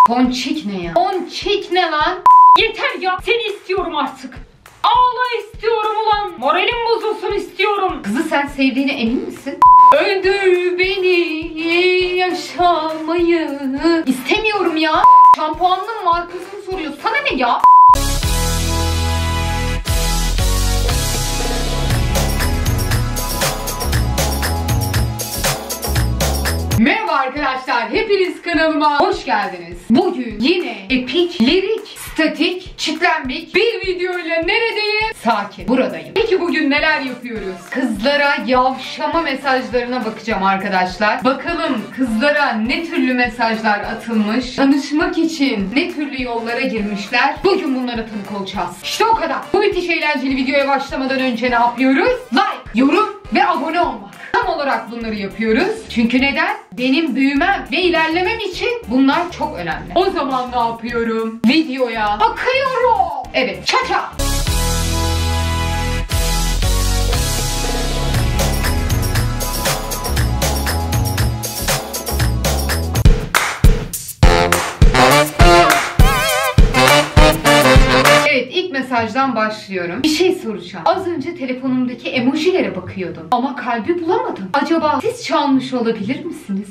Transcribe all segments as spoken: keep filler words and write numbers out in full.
Ponçik ne ya? Ponçik ne lan? Yeter ya. Seni istiyorum artık. Ağla istiyorum ulan. Moralim bozulsun istiyorum. Kızı sen sevdiğine emin misin? Öldür beni yaşamayı. İstemiyorum ya. Şampuanın markasını soruyor. Sana ne ya? Merhaba arkadaşlar, hepiniz kanalıma hoş geldiniz. Bugün yine epik, lirik, statik, çitlenbik bir videoyla neredeyim? Sakin, buradayım. Peki bugün neler yapıyoruz? Kızlara yavşama mesajlarına bakacağım arkadaşlar. Bakalım kızlara ne türlü mesajlar atılmış? Tanışmak için ne türlü yollara girmişler? Bugün bunlara tanık olacağız. İşte o kadar. Bu müthiş eğlenceli videoya başlamadan önce ne yapıyoruz? Like, yorum ve abone olmak. Tam olarak bunları yapıyoruz. Çünkü neden? Benim büyümem ve ilerlemem için bunlar çok önemli. O zaman ne yapıyorum? Videoya akıyorum. Evet, çaça. Mesajdan başlıyorum. Bir şey soracağım. Az önce telefonumdaki emojilere bakıyordum ama kalbi bulamadım. Acaba siz çalmış olabilir misiniz?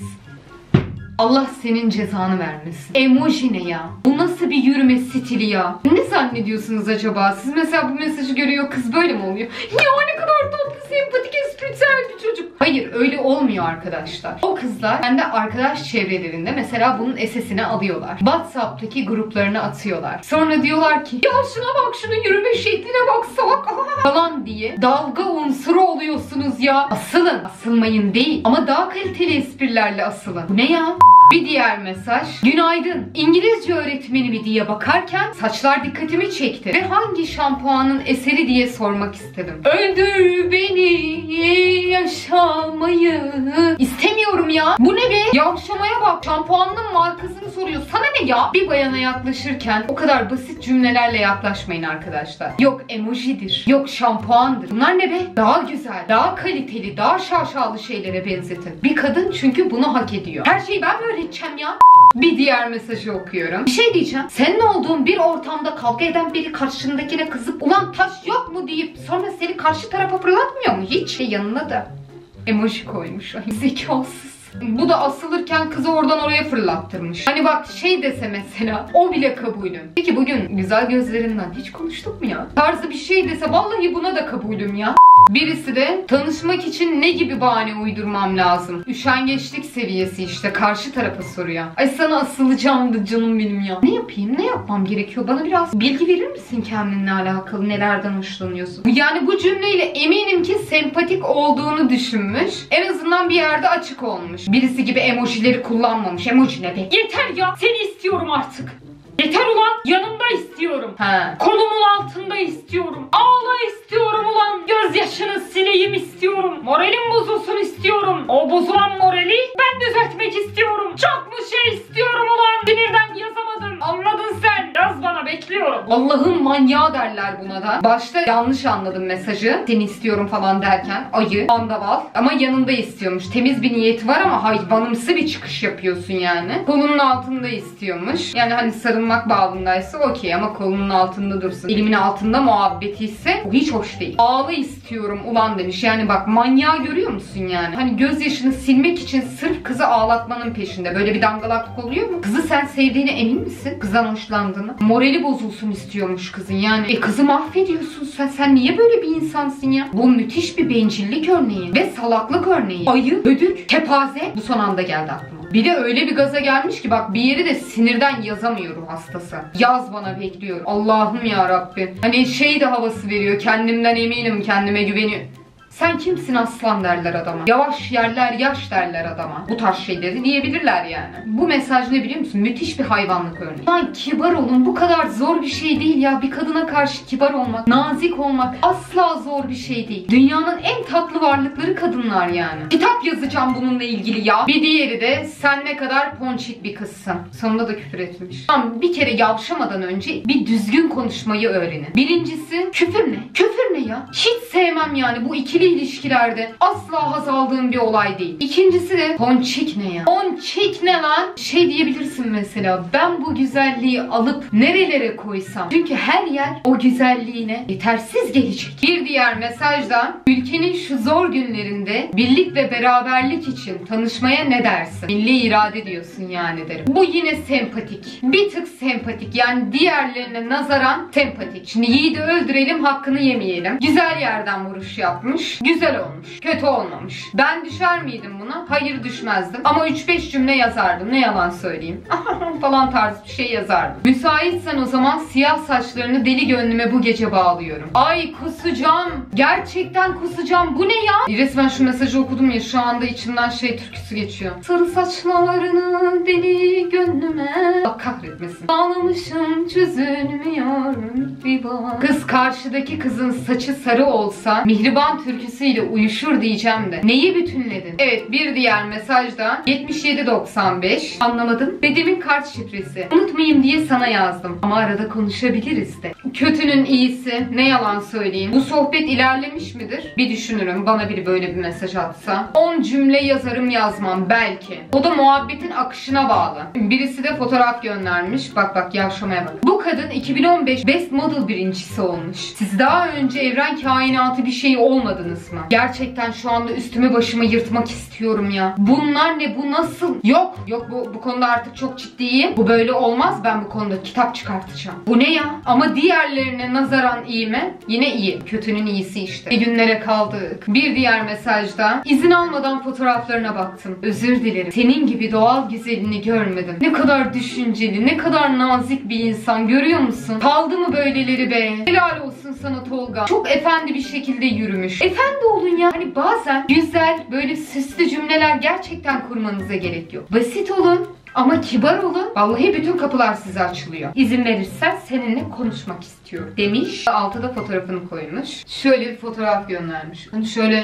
Allah senin cezanı vermesin. Emoji ne ya? Bu nasıl bir yürüme stili ya? Ne zannediyorsunuz acaba? Siz mesela bu mesajı görüyor, kız böyle mi oluyor? Ya ne kadar tatlı, sempatik, espritüel bir çocuk. Hayır, öyle olmuyor arkadaşlar. O kızlar kendi arkadaş çevrelerinde mesela bunun esesini alıyorlar. WhatsApp'taki gruplarına atıyorlar. Sonra diyorlar ki ya şuna bak, şunun yürüme şekline bak, salak falan diye dalga unsuru oluyorsunuz ya. Asılın. Asılmayın değil. Ama daha kaliteli esprilerle asılın. Bu ne ya? Bir diğer mesaj. Günaydın. İngilizce öğretmeni mi diye bakarken saçlar dikkatimi çekti. Ve hangi şampuanın eseri diye sormak istedim. Öldür beni yaşamayı. İstemiyorum ya. Bu ne be? Yavşamaya bak. Şampuanın markasını soruyor. Sana ne ya? Bir bayana yaklaşırken o kadar basit cümlelerle yaklaşmayın arkadaşlar. Yok emojidir. Yok şampuandır. Bunlar ne be? Daha güzel, daha kaliteli, daha şaşalı şeylere benzetin. Bir kadın çünkü bunu hak ediyor. Her şeyi ben böyle öğreteceğim ya. Bir diğer mesajı okuyorum. Bir şey diyeceğim. Senin olduğun bir ortamda kavga eden biri karşındakine kızıp ulan taş yok mu deyip sonra seni karşı tarafa fırlatmıyor mu? Hiç. Şey, yanına da emoji koymuş. Ay, zekasız. Bu da asılırken kızı oradan oraya fırlattırmış. Hani bak şey dese mesela, o bile kabulüm. Peki bugün güzel gözlerinden hiç konuştuk mu ya? Tarzı bir şey dese vallahi buna da kabulüm ya. Birisi de tanışmak için ne gibi bahane uydurmam lazım? Üşengeçlik seviyesi işte, karşı tarafa soruyor. Ay sana asılacağımdı canım benim ya. Ne yapayım? Ne yapmam gerekiyor? Bana biraz bilgi verir misin kendinle alakalı? Nelerden hoşlanıyorsun? Yani bu cümleyle eminim ki sempatik olduğunu düşünmüş. En azından bir yerde açık olmuş. Birisi gibi emojileri kullanmamış. Emoji ne be? Yeter ya. Seni istiyorum artık. Yeter ulan. Yanımda istiyorum. Ha. Kolumun altında istiyorum. Ağla istiyorum ulan. Gözyaşını sileyim istiyorum. Moralim bozulsun istiyorum. O bozulan morali ben düzeltmek istiyorum. Çok mu şey istiyorum ulan. Sinirden yazamadım. Anladın sen. Yaz bana, bekliyorum. Allah'ın manyağı derler buna da. Başta yanlış anladım mesajı. Seni istiyorum falan derken. Ayı, andaval. Ama yanında istiyormuş. Temiz bir niyeti var ama hayvanımsı bir çıkış yapıyorsun yani. Kolunun altında istiyormuş. Yani hani sarılmak bağımındaysa okey ama kolunun altında dursun. Elimin altında muhabbeti ise o hiç hoş değil. Ağla istiyorum ulan demiş. Yani bak, manyağı görüyor musun yani? Hani gözyaşını silmek için sırf kızı ağlatmanın peşinde. Böyle bir dangalaklık oluyor mu? Kızı sen sevdiğine emin misin? Kızdan hoşlandığını. Morali bozulsun istiyormuş kızın yani. E kızı mahvediyorsun sen. Sen niye böyle bir insansın ya? Bu müthiş bir bencillik örneği. Ve salaklık örneği. Ayı, ödük, kepaze. Bu son anda geldi aklıma. Bir de öyle bir gaza gelmiş ki bak, bir yeri de sinirden yazamıyorum hastası. Yaz bana, bekliyorum. Allah'ım ya Rabbim. Hani şey de havası veriyor. Kendimden eminim, kendime güveniyorum. Sen kimsin aslan derler adama. Yavaş yerler yaş derler adama. Bu tarz şeyleri diyebilirler yani. Bu mesaj ne biliyor musun? Müthiş bir hayvanlık örneği. Lan kibar olun. Bu kadar zor bir şey değil ya. Bir kadına karşı kibar olmak, nazik olmak asla zor bir şey değil. Dünyanın en tatlı varlıkları kadınlar yani. Kitap yazacağım bununla ilgili ya. Bir diğeri de sen ne kadar ponçik bir kızsın. Sonunda da küfür etmiş. Tamam, bir kere yavşamadan önce bir düzgün konuşmayı öğrenin. Birincisi küfür ne? Küfür ne ya? Hiç sevmem yani bu ikili İkili ilişkilerde asla haz aldığım bir olay değil. İkincisi de ponçik ne ya? Ponçik ne lan? Şey diyebilirsin mesela, ben bu güzelliği alıp nerelere koysam? Çünkü her yer o güzelliğine yetersiz gelecek. Bir diğer mesajda, ülkenin şu zor günlerinde birlik ve beraberlik için tanışmaya ne dersin? Milli irade diyorsun yani derim. Bu yine sempatik. Bir tık sempatik. Yani diğerlerine nazaran sempatik. Şimdi yiğidi öldürelim, hakkını yemeyelim. Güzel yerden vuruş yapmış. Güzel olmuş. Kötü olmamış. Ben düşer miydim buna? Hayır, düşmezdim. Ama üç beş cümle yazardım. Ne yalan söyleyeyim. falan tarzı bir şey yazardım. Müsaitsen o zaman siyah saçlarını deli gönlüme bu gece bağlıyorum. Ay kusacağım. Gerçekten kusacağım. Bu ne ya? Resmen şu mesajı okudum ya, şu anda içimden şey türküsü geçiyor. Sarı saçlarını deli gönlüme, bak kahretmesin, bağlamışım çözülmüyor bir bak. Kız karşıdaki kızın saçı sarı olsa Mihriban türküsüyle uyuşur diyeceğim de neyi bütünledin? Evet, bir diğer mesajda yetmiş yedi doksan beş, anlamadım. Dedemin kart şifresi. Unutmayayım diye sana yazdım. Ama arada konuşabiliriz de. Kötünün iyisi, ne yalan söyleyeyim. Bu sohbet ilerlemiş midir? Bir düşünürüm, bana biri böyle bir mesaj atsa. on cümle yazarım yazmam belki. O da muhabbetin akışına bağlı. Birisi de fotoğraf göndermiş. Bak bak, yavşamaya bak. Bu kadın iki bin on beş Best Model birincisi olmuş. Siz daha önce evren kainatı bir şey olmadınız mı? Gerçekten şu anda üstümü başımı yırtmak istiyorum ya. Bunlar ne? Bu nasıl? Yok. Yok, bu, bu konuda artık çok ciddiyim. Bu böyle olmaz. Ben bu konuda kitap çıkartacağım. Bu ne ya? Ama diğerlerine nazaran iyi mi? Yine iyi. Kötünün iyisi işte. Bir günlere kaldık. Bir diğer mesajda, izin almadan fotoğraflarına baktım. Özür dilerim. Senin gibi doğal güzelini görmedim. Ne kadar düşünceli, ne kadar nazik bir insan, görüyor musun? Kaldı mı böyleleri be? Helal olsun sana Tolga. Çok efendi bir şekilde yürümüş. Efendi olun ya. Hani bazen güzel, böyle süslü cümleler gerçekten kurmanıza gerek yok. Basit olun. Ama kibar olun. Vallahi bütün kapılar size açılıyor. İzin verirsen seninle konuşmak istiyorum demiş. Altıda fotoğrafını koymuş. Şöyle bir fotoğraf göndermiş. Hani şöyle...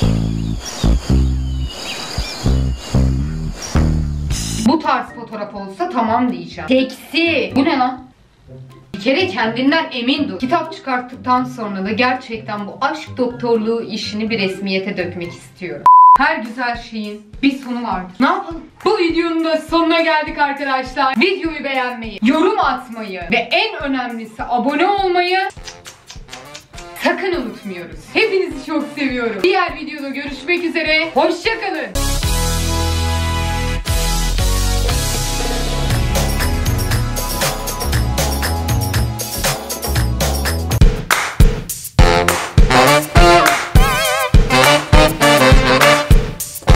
Bu tarz fotoğraf olsa tamam diyeceğim. Seksi. Bu ne lan? Bir kere kendinden emin dur. Kitap çıkarttıktan sonra da gerçekten bu aşk doktorluğu işini bir resmiyete dökmek istiyorum. Her güzel şeyin bir sonu vardır. Ne yapalım? Bu videonun da sonuna geldik arkadaşlar. Videoyu beğenmeyi, yorum atmayı ve en önemlisi abone olmayı sakın unutmuyoruz. Hepinizi çok seviyorum. Diğer videoda görüşmek üzere. Hoşça kalın.